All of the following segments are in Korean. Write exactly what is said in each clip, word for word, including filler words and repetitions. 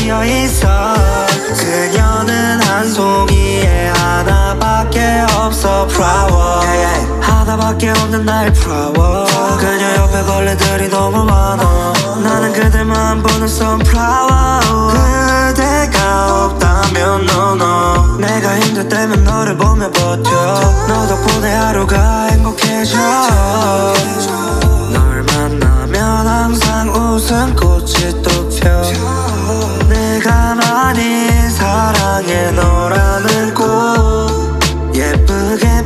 피어있어. 그녀는 한 송이에 하나밖에 없어 flower. 하나밖에 없는 나의 flower. 그녀 옆에 벌레들이 너무 많아. 나는 그들만 보는 sunflower. 그대가 없다면 no no. 내가 힘들 때면 너를 보며 버텨. 너 덕분에 하루가 행복해져. 널 만나면 항상 웃음꽃이 또 펴. 내가 많이 사랑해 너라는 꽃. 예쁘게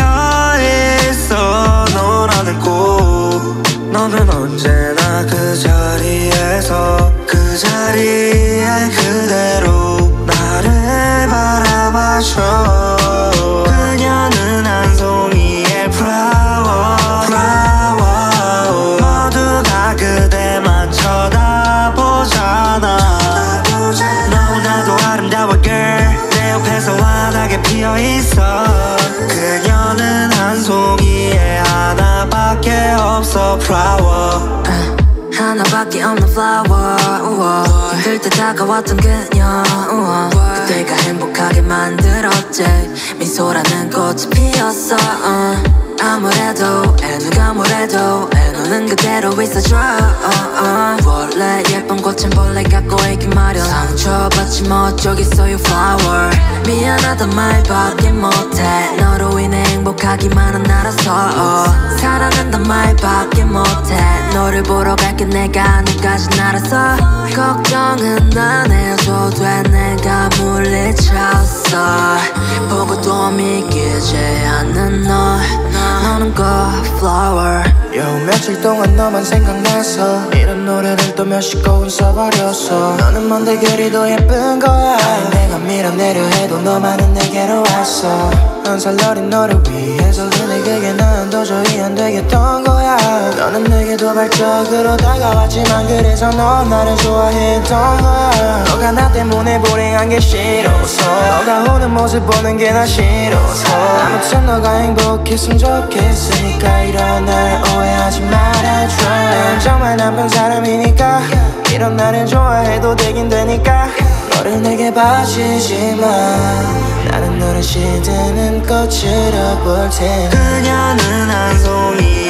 피어있어 너라는 꽃. 너는 언제나 그 자리에서 그 자리에 그대로 나를 바라봐줘. 그녀는 한 송이의 flower, flower. 모두가 그대만 쳐다보잖아. 너무나도 아름다워 girl. 내 옆에서 환하게 피어있어. 그녀는 한 송이에 하나밖에 없어 flower. 하나밖에 없는 flower. 우와. 힘들 때 다가왔던 그녀. 우와. 그대가 행복하게 만들었지. 미소라는 꽃이 피었어. uh. 아무래도 애 누가 뭐래도 애 너는 그대로 있어줘. uh, uh. 원래 예쁜 꽃은 벌레 갖고 있기 마련. 상처받지 뭐 어쩌겠어 you flower. 미안하단 말밖에 못해. 너로 인해 행복하기만 한 나라서 uh. 사랑한단 말밖에 못해. 너를 보러 갈게 내가 너까지 날아서. 걱정은 안 해도 돼 내가 물리쳤어. 보고 또 믿기지 않는 너. 너는 그 flower. 요 며칠 동안 너만 생각나서 이런 노래를 또 몇십 곡은 써버렸어. 너는 뭔데 그리 더 예쁜 거야. 내가 밀어내려 해도 너만은 내게로 왔어. 한 살 어린 너를 위해서. 근데 그게 난 도저히 안 되겠던 거야. 너는 내게 도발적으로 다가왔지만 그래서 넌 나를 좋아했던 거야. 너가 나 때문에 불행한 게 싫어서. 너가 우는 모습 보는 게 나 싫어서. 아무튼 너가 행복했으면 좋겠으니까 이런 날 오해하지 말아줘. 난 정말 나쁜 사람이니까 이런 나를 좋아해도 되긴 되니까. 너를 내게 바치지만 나는 너를 시드는 꽃으로 볼 테니. 그녀는 한 송이